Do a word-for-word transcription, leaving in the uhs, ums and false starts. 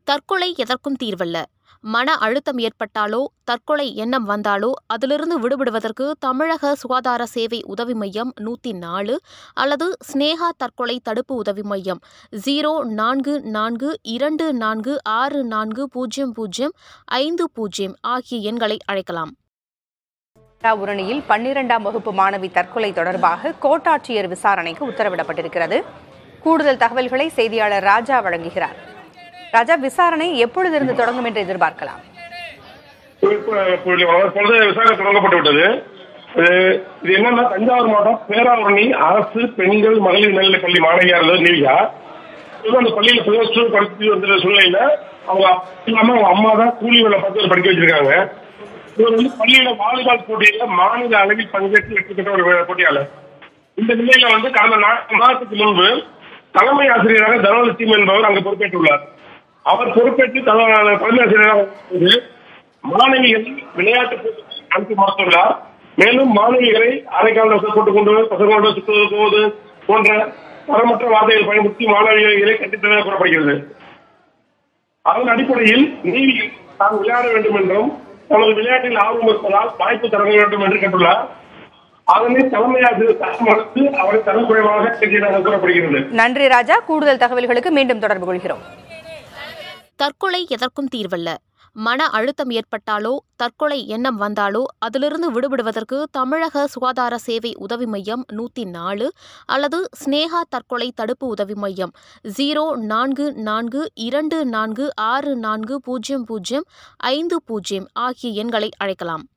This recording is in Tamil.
தற்கொலை எதற்கும் தீர்வல்ல. மன அழுத்தம் ஏற்பட்டாலோ தற்கொலை எண்ணம் வந்தாலோ அதிலிருந்து விடுபடுவதற்கு தமிழக சுகாதார சேவை உதவி மையம் நூற்றி நாலு அல்லது ஸ்னேகா தற்கொலை தடுப்பு உதவி மையம் ஜீரோ நான்கு நான்கு இரண்டு நான்கு ஆறு நான்கு பூஜ்ஜியம் பூஜ்ஜியம் ஐந்து பூஜ்ஜியம் ஆகிய எண்களை அழைக்கலாம். ஊரணியில் பன்னிரண்டாம் வகுப்பு மாணவி தற்கொலை தொடர்பாக கோட்டாட்சியர் விசாரணைக்கு உத்தரவிடப்பட்டிருக்கிறது. கூடுதல் தகவல்களை செய்தியாளர் ராஜா வழங்குகிறார். ராஜா, விசாரணை எப்பொழுதிருந்து தொடங்கும் என்று எதிர்பார்க்கலாம்? விசாரணை தொடங்கப்பட்டு விட்டது. இது என்னன்னா, தஞ்சாவூர் மாவட்டம் பேராவூரணி அரசு பெண்கள் மகளிர் மேல்நிலைப் பள்ளி மாணவியா இருந்தது நீவியா. அந்த பள்ளியில பிளஸ் டூ படிச்சு வந்த சூழ்நிலையில அவங்க இல்லாம அவங்க அம்மா தான் கூலி வேலை பார்த்து படிக்க வச்சிருக்காங்க. இவர் வந்து பள்ளியில வாலிபால் போட்டியில மாநில அளவில் பங்கேற்று வெற்றி பெற்ற ஒரு போட்டியாளர். இந்த நிலையில வந்து கடந்த நான்கு மாதத்துக்கு முன்பு தலைமை ஆசிரியராக தனலட்சுமி என்பவர் அங்கு பொறுப்பேற்றுள்ளார். அவர் பொறுப்பேற்று தலைமை ஆசிரியராக மாணவிகள் விளையாட்டு அனுப்பி மறுத்துள்ளார். மேலும் மாணவிகளை அரைக்கால போட்டுக் கொண்டு பசங்களோடு சுற்றுவது போவது போன்ற தரமற்ற வார்த்தைகள் பயன்படுத்தி மாணவிகளை கண்டித்ததாக கூறப்படுகிறது. அதன் அடிப்படையில் நீதியில் தான் விளையாட வேண்டும் என்றும் தமது விளையாட்டில் ஆர்வம் இருப்பதால் வாய்ப்பு தர வேண்டும் என்று கேட்டுள்ளார். அதனை தலைமை ஆசிரியர் மறுத்து அவரை தரக்குறைவாக கூறப்படுகிறது. நன்றி ராஜா. கூடுதல் தகவல்களுக்கு மீண்டும் தொடர்பு கொள்கிறோம். தற்கொலை எதற்கும் தீர்வல்ல. மன அழுத்தம் ஏற்பட்டாலோ தற்கொலை எண்ணம் வந்தாலோ அதிலிருந்து விடுபடுவதற்கு தமிழக சுகாதார சேவை உதவி மையம் நூற்றி நாலு அல்லது ஸ்னேகா தற்கொலை தடுப்பு உதவி மையம் ஜீரோ நான்கு நான்கு இரண்டு நான்கு ஆறு நான்கு பூஜ்ஜியம் பூஜ்ஜியம் ஐந்து பூஜ்ஜியம் ஆகிய எண்களை அழைக்கலாம்.